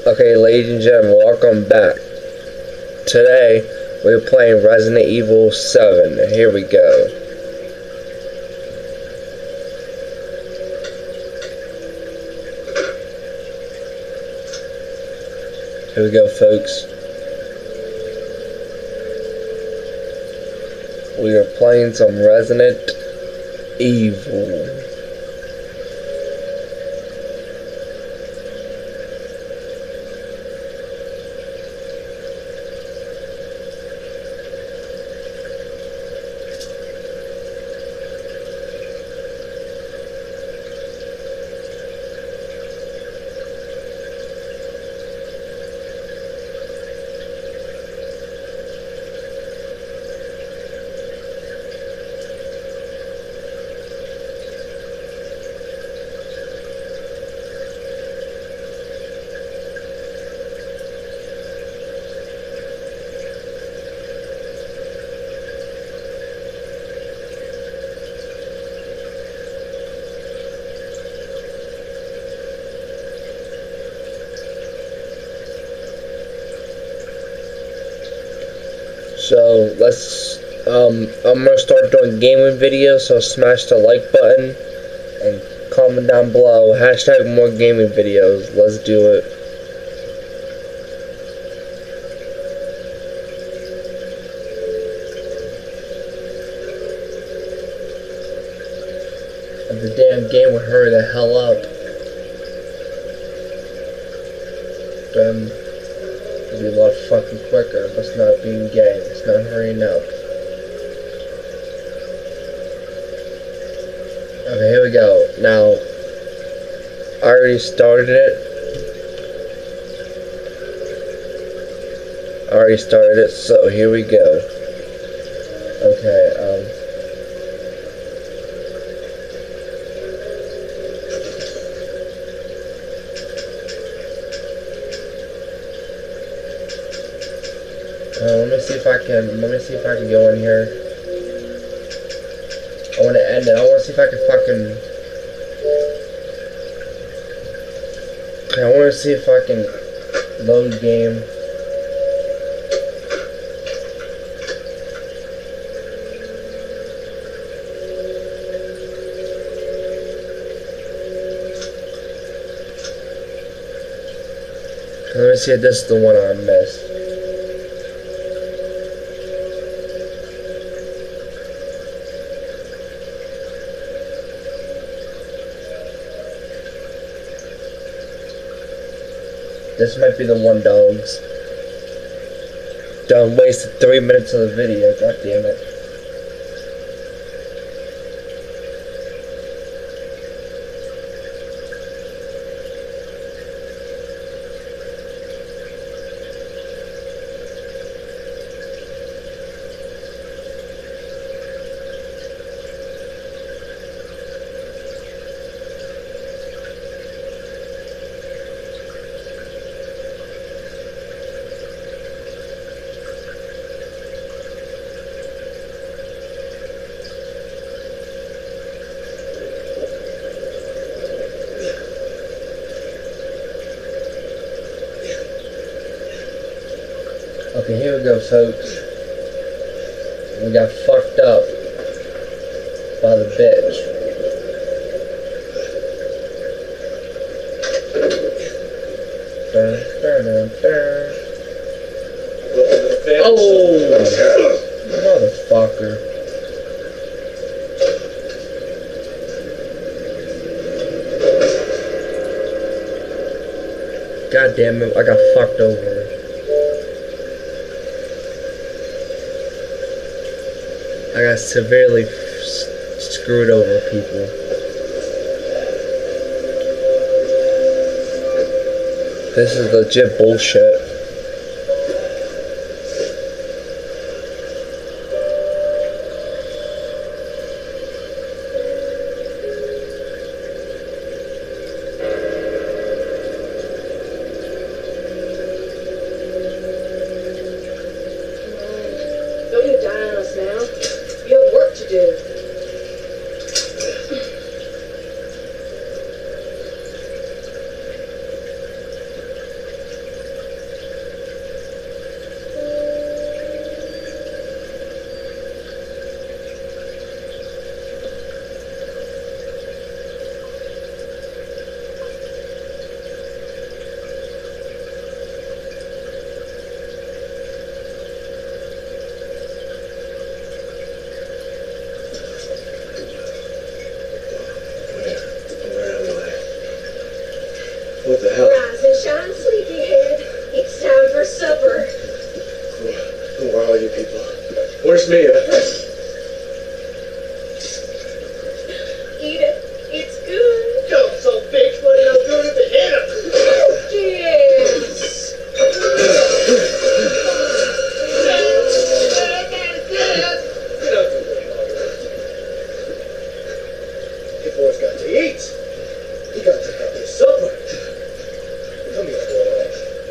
Okay, ladies and gentlemen, welcome back. Today, we're playing Resident Evil 7. Here we go. Here we go, folks. We are playing some Resident Evil. So I'm gonna start doing gaming videos, so smash the like button and comment down below, hashtag more gaming videos. Let's do it. If the damn game would hurry the hell up, then it'd be a lot fucking quicker. It's not being gay, it's not hurrying up. Okay, here we go. Now, I already started it. So here we go. Okay, let me see if I can go in here. I want to end it. I want to see if I can fucking... Okay, I want to see if I can load game. Let me see if this is the one I missed. This might be the one, dogs. Done wasted 3 minutes of the video, god damn it. Okay, here we go, folks. We got fucked up by the bitch. Oh, motherfucker. God damn it, I got fucked over. I got severely screwed over, people. This is legit bullshit. Don't die on us now. You have work to do. the hell? Rise and shine, sleepyhead. It's time for supper. Who are all you people? Where's Mia? Eat it. It's good. Don't so big, but no good if it hit him. Yes. Get up the way, your boy's got to eat. He got to have his supper. Come here, boy.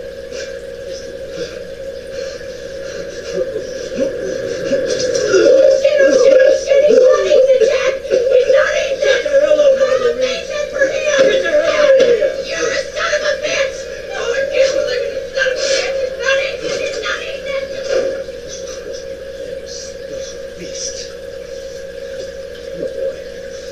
Shit, he's not eating it, Jack. He's not eating Get it. the hell up, I'm a Marguerite. patient for him. Get the hell out of here. You're a son of a bitch. Oh, I can't believe it. You son of a bitch. He's not eating it. He's not eating it. Beast. Come on, boy.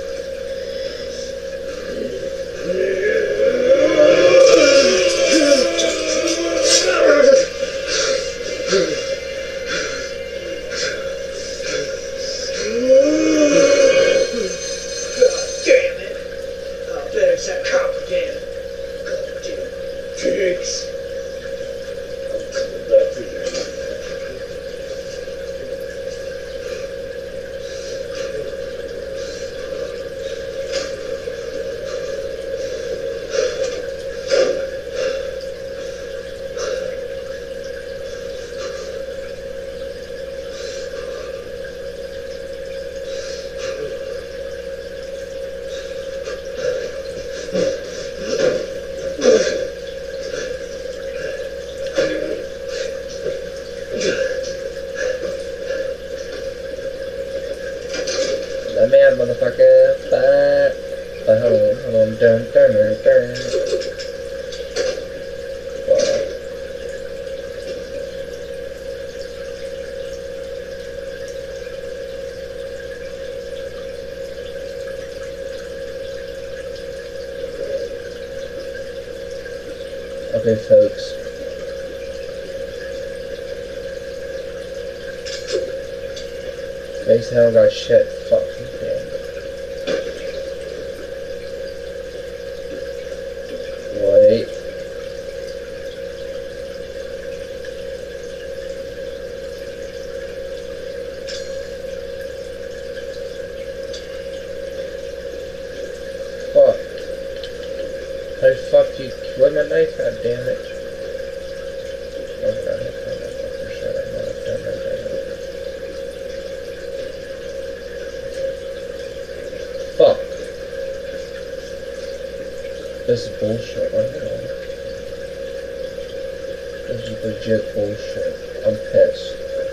God damn it. I bet it's that cop again. Goddamn pigs. I'm coming back for you. Let me out, motherfucker. But hold on. Dun. Okay, folks. Basically, I don't got shit. Fuck. Wait. Fuck. How the fuck do you with my knife? God damn it. Okay, for sure. Fuck. This is bullshit. Hold on. This is legit bullshit. I'm pissed.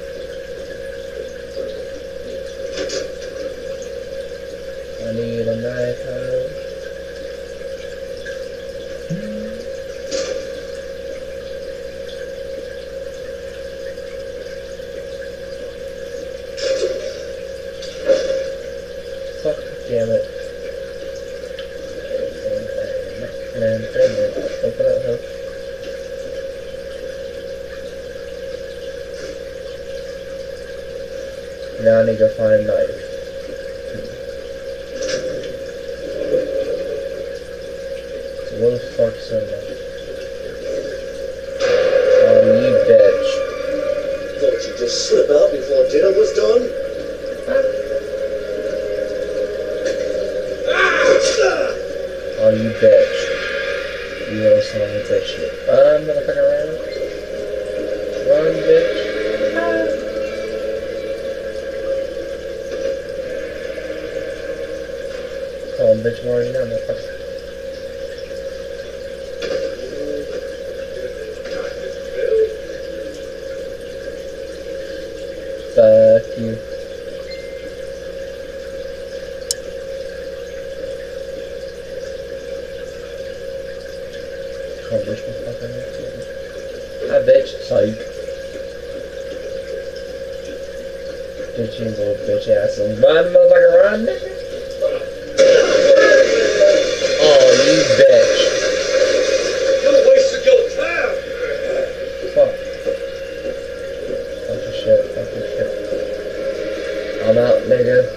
I need a knife. Fuck, damn it. Open up, huh? Now I need to find a knife. So what the fuck's in there? Oh, you bitch. Don't you just slip out before dinner was done? Oh, you bitch. You little son of a bitch. Run, motherfucker, run. Run, bitch. Come on, bitch, I'm already now, motherfucker. Fuck you. Come on, bitch, motherfucker. Hi, bitch. Psych. Bitch, you little bitch ass. Run, motherfucker, run, nigga. Oh, you bitch. You wasted your time. Fuck. Fuck your shit. Fuck your shit. I'm out, nigga.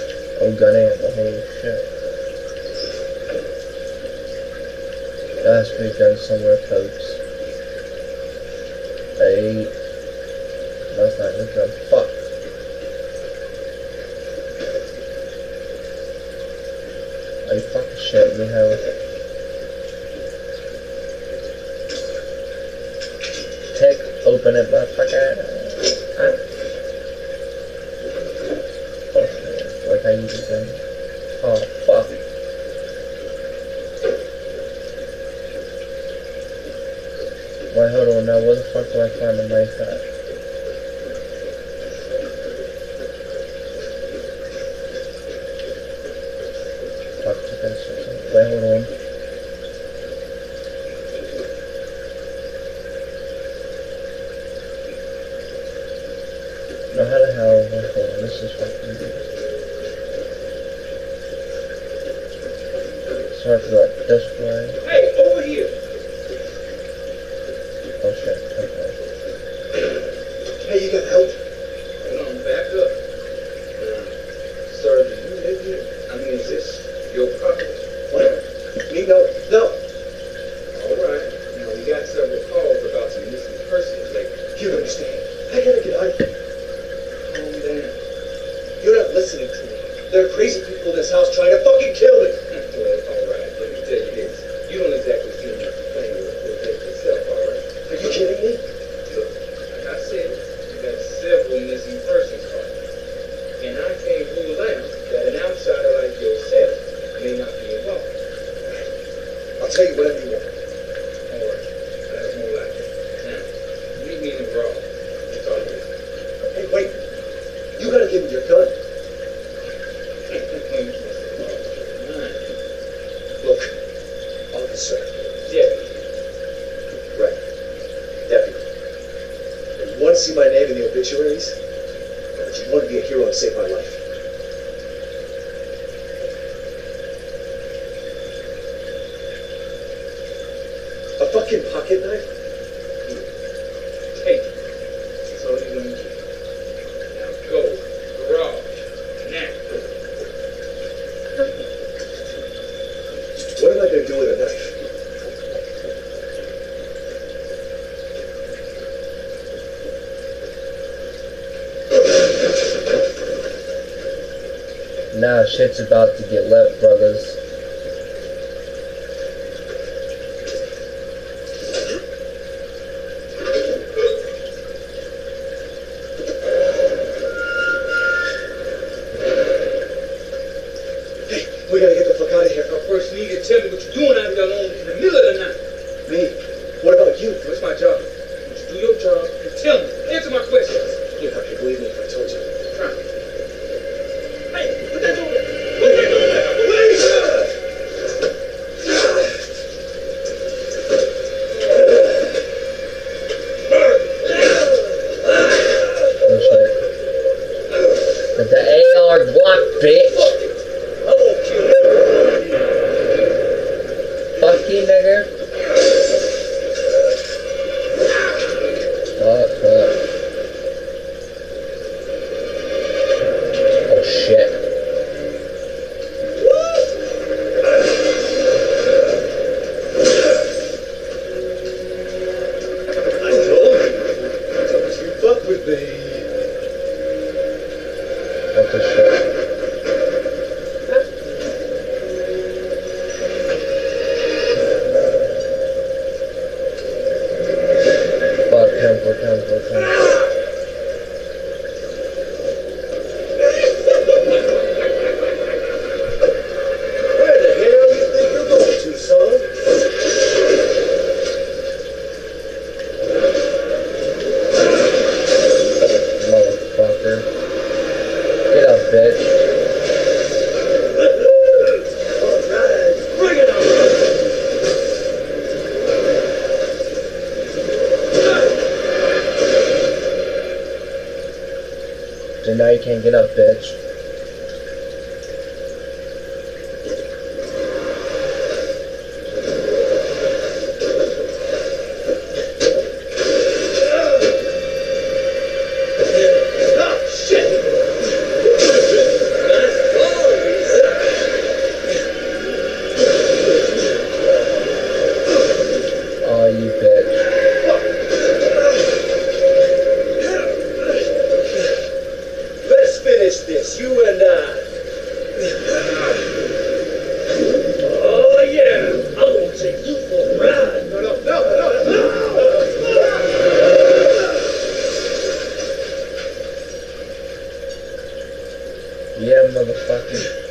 no gun ammo, holy shit. There has to be a gun somewhere, folks. Hey. That's not a gun. Fuck. Are you fucking shitting me, hell? Open it, motherfucker. Oh, like I use it then. Oh, fuck. Wait, hold on now. Where the fuck do I find the knife at? Fuck, okay, wait, hold on. How the hell? Hold on, this is fucking good. Sorry for that display. Hey, over here! Oh shit, okay. Hey, you got help? Hold on, back up. Sir, do you live here? I mean, is this your property? What? Me? No. No. All right. Now, we got several calls about some missing persons lately. You don't understand. I gotta get out of here. Calm down. You're not listening to me. There are crazy people in this house trying to fucking kill me. Well, all right. Let me tell you this. You don't exactly seem like a fan of protect yourself, all right? Are you kidding me? Look, like I said, you got several missing persons calls. And I can't rule out that an outsider like yourself may not be involved. I'll tell you whatever you want. All right. That's more like it. Now, meet me in the garage. We'll talk to you. Hey, wait. You gotta give me your gun. Look, officer. Deputy. Right. Deputy. If you want to see my name in the obituaries, or if you want to be a hero and save my life, a fucking pocket knife? Take it. That's all you're gonna get. Now go. Garage. Now. What am I gonna do with a knife? Now shit's about to get lit, brothers. Hey, we gotta get the fuck out of here. Now first you need to tell me what you're doing out here alone in the middle of the night. Me? What about you? What's my job? Once you do your job, you tell me. Answer my questions. You're not gonna believe me if I told you. Try me. Hey, put that door there. Put that door there. Oh shit. With the AR Glock, bitch. Fuck you, nigga. Fuck. Oh shit. I told you. Don't you fuck with me. What the shit? Fuck him. Where the hell you think you're going to, son? Motherfucker. Get up, bitch. All right, bring it on. So now you can't get up, bitch. Ah, shit! Yeah, motherfucker.